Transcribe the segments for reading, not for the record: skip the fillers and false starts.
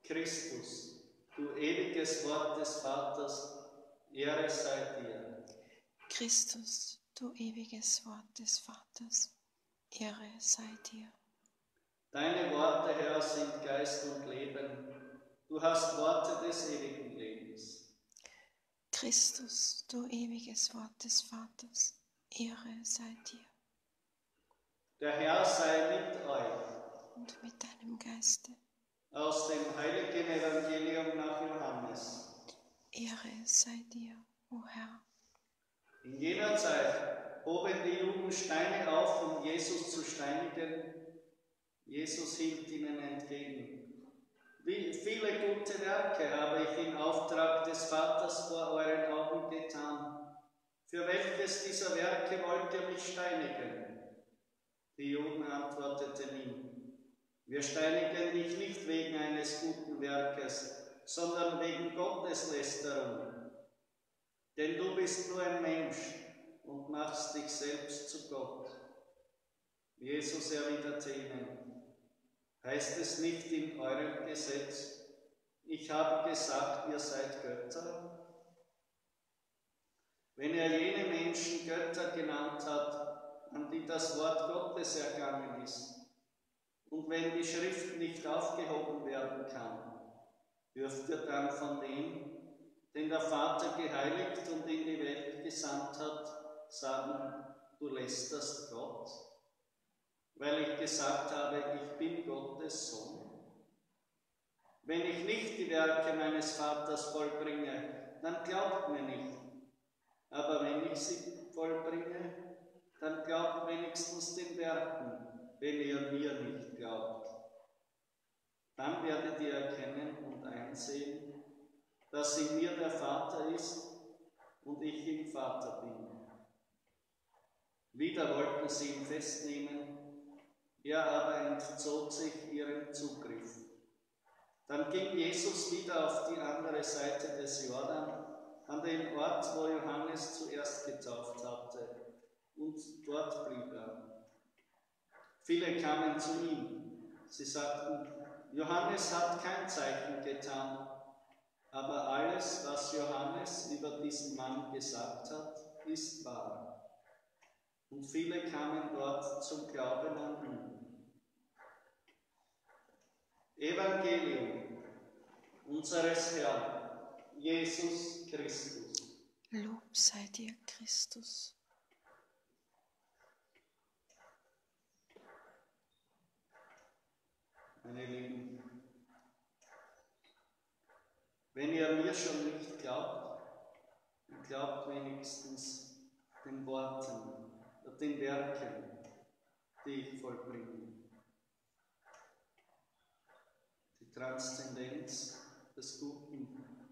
Christus, du ewiges Wort des Vaters, Ehre sei dir. Christus, du ewiges Wort des Vaters, Ehre sei dir. Deine Worte, Herr, sind Geist und Leben. Du hast Worte des ewigen Lebens. Christus, du ewiges Wort des Vaters, Ehre sei dir. Der Herr sei mit euch. Und mit deinem Geiste. Aus dem heiligen Evangelium nach Johannes. Ehre sei dir, o Herr. In jener Zeit hoben die Juden Steine auf, um Jesus zu steinigen. Jesus hielt ihnen entgegen: Wie viele gute Werke habe ich im Auftrag des Vaters vor euren Augen getan. Für welches dieser Werke wollt ihr mich steinigen? Die Juden antworteten ihm: Wir steinigen dich nicht wegen eines guten Werkes, sondern wegen Gotteslästerung. Denn du bist nur ein Mensch und machst dich selbst zu Gott. Jesus erwiderte ihnen: Heißt es nicht in eurem Gesetz, ich habe gesagt, ihr seid Götter? Wenn er jene Menschen Götter genannt hat, an die das Wort Gottes ergangen ist, und wenn die Schrift nicht aufgehoben werden kann, dürft ihr dann von dem, den der Vater geheiligt und in die Welt gesandt hat, sagen, du lästerst Gott? Weil ich gesagt habe, ich bin Gottes Sohn. Wenn ich nicht die Werke meines Vaters vollbringe, dann glaubt mir nicht. Aber wenn ich sie vollbringe, dann glaubt wenigstens den Werken, wenn ihr mir nicht glaubt. Dann werdet ihr erkennen und einsehen, dass in mir der Vater ist und ich im Vater bin. Wieder wollten sie ihn festnehmen, er aber entzog sich ihrem Zugriff. Dann ging Jesus wieder auf die andere Seite des Jordan, an den Ort, wo Johannes zuerst getauft hatte, und dort blieb er. Viele kamen zu ihm. Sie sagten, Johannes hat kein Zeichen getan, aber alles, was Johannes über diesen Mann gesagt hat, ist wahr. Und viele kamen dort zum Glauben an ihn. Evangelium unseres Herrn, Jesus Christus. Lob sei dir, Christus. Meine Lieben, wenn ihr mir schon nicht glaubt, dann glaubt wenigstens den Worten, den Werken, die ich vollbringe. Die Transzendenz des Guten,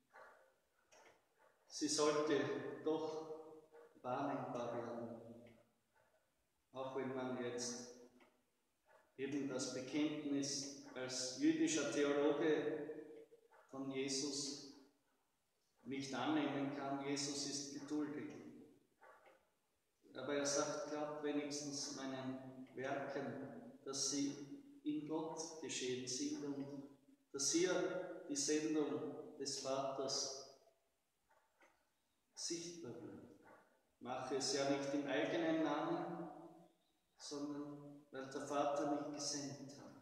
sie sollte doch wahrnehmbar werden, auch wenn man jetzt eben das Bekenntnis als jüdischer Theologe von Jesus nicht annehmen kann. Jesus ist geduldig. Aber er sagt, glaubt wenigstens meinen Werken, dass sie in Gott geschehen sind und dass hier die Sendung des Vaters sichtbar wird. Mache es ja nicht im eigenen Namen, sondern weil der Vater mich gesendet hat.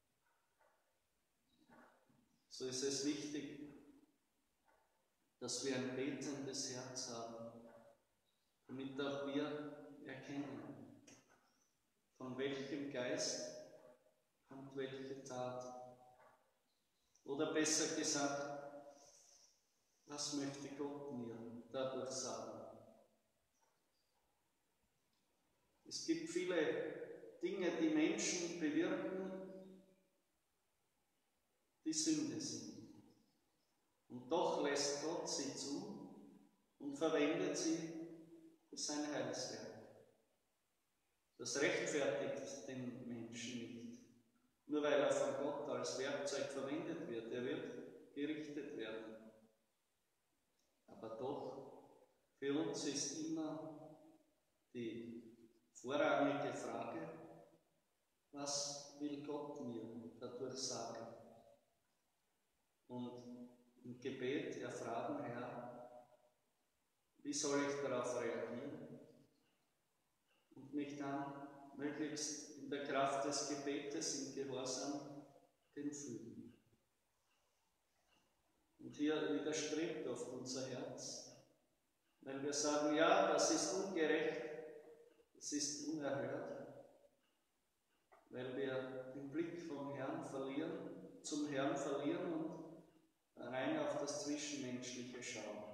So ist es wichtig, dass wir ein betendes Herz haben, damit auch wir erkennen, von welchem Geist kommt welche Tat. Oder besser gesagt, was möchte Gott mir dadurch sagen? Es gibt viele Dinge, die Menschen bewirken, die Sünde sind. Und doch lässt Gott sie zu und verwendet sie für sein Heilswerk. Das rechtfertigt den Menschen nicht, nur weil er von Gott als Werkzeug verwendet wird. Er wird gerichtet werden. Aber doch, für uns ist immer die vorrangige Frage, was will Gott mir dadurch sagen? Gebet erfragen, Herr, wie soll ich darauf reagieren? Und mich dann möglichst in der Kraft des Gebetes im Gehorsam dem fühlen. Und hier widerstrebt oft unser Herz, weil wir sagen, ja, das ist ungerecht, das ist unerhört, weil wir den Blick vom Herrn verlieren, zum Herrn verlieren und rein auf das Zwischenmenschliche schauen.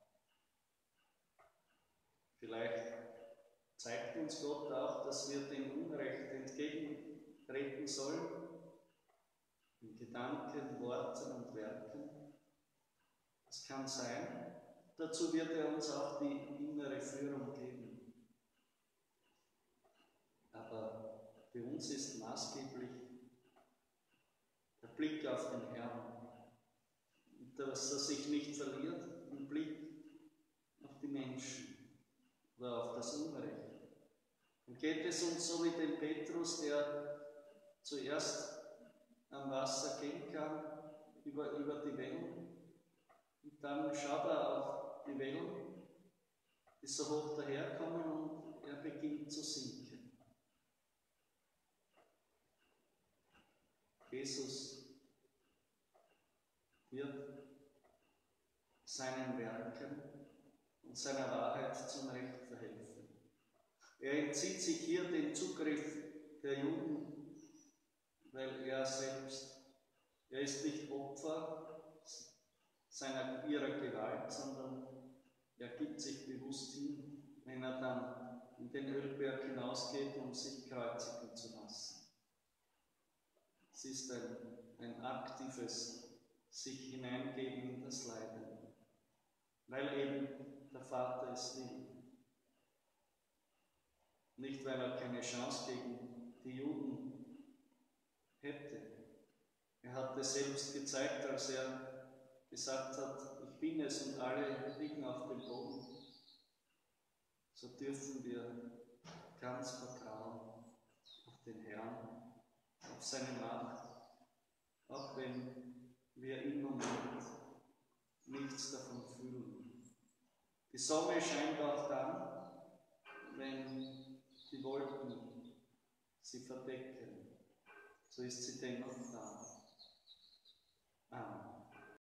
Vielleicht zeigt uns Gott auch, dass wir dem Unrecht entgegentreten sollen, in Gedanken, Worten und Werken. Das kann sein. Dazu wird er uns auch die innere Führung geben. Aber für uns ist maßgeblich der Blick auf den Herrn. Und dass er sich nicht verliert im Blick auf die Menschen oder auf das Unrecht. Dann geht es uns so wie dem Petrus, der zuerst am Wasser gehen kann, über die Wellen. Und dann schaut er auf die Wellen, die so hoch daherkommen, und er beginnt zu sinken. Jesus wird seinen Werken und seiner Wahrheit zum Recht verhelfen. Er entzieht sich hier den Zugriff der Juden, weil er ist nicht Opfer ihrer Gewalt, sondern er gibt sich bewusst hin, wenn er dann in den Ölberg hinausgeht, um sich kreuzigen zu lassen. Es ist ein aktives sich hineingeben in das Leiden, weil eben der Vater es will. Nicht, weil er keine Chance gegen die Juden hätte. Er hat es selbst gezeigt, als er gesagt hat, ich bin es und alle liegen auf dem Boden. So dürfen wir ganz vertrauen auf den Herrn, auf seine Macht, auch wenn wir im Moment nichts davon fühlen. Die Sonne scheint auch dann, wenn die Wolken sie verdecken. So ist sie dennoch da. Amen.